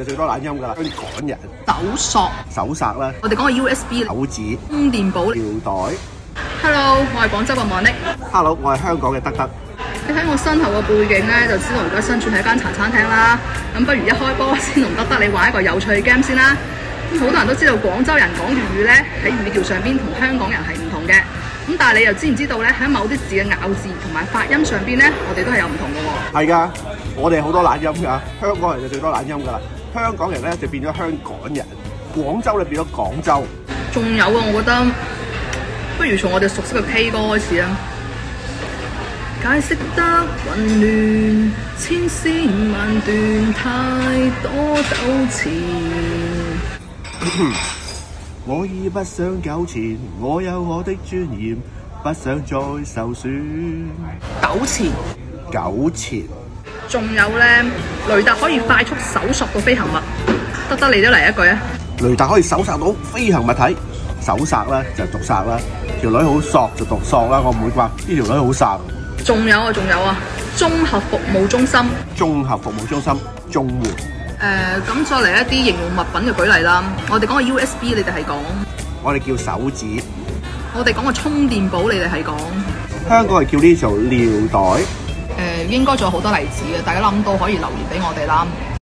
就最多懶音㗎啦，嗰啲趕人、 手索啦， 我哋講個 USB 手指、 充電寶、 尿袋。 Hello， 我係廣州嘅莫妮。 Hello， 我係香港嘅德德。 你睇我身後嘅背景咧，就知道而家身處喺間茶餐廳啦。咁不如一開波先同德德你玩一個有趣嘅 game 先啦。咁好多人都知道廣州人講粵語咧，喺語調上邊同香港人係唔同嘅。咁但係你又知唔知道咧？喺某啲字嘅咬字同埋發音上邊咧，我哋都係有唔同嘅喎。係㗎， 我哋好多懶音㗎，香港人就最多懶音㗎啦。香港人咧就變咗香港人，廣州咧變咗廣州。 仲有啊，我覺得不如從我哋熟悉嘅 K 歌開始啊。解釋得混亂，千絲萬段，太多糾纏。 我已不想糾纏，我有我的尊嚴，不想再受損。糾纏。 仲有咧，雷達可以快速搜索到飛行物。德德你都嚟一句啊！ 雷達可以搜索到飛行物體，搜索啦就毒殺啦，條女好索就毒索啦，我唔會話呢條女好殺。 仲有啊，綜合服務中心。綜援。 咁再嚟一啲形容物品嘅舉例啦。我哋講個 USB， 你哋係講。 我哋叫手指。 我哋講個充電寶，你哋係講。 香港係叫呢做尿袋。 應該仲有好多例子嘅，大家諗到可以留言俾我哋啦。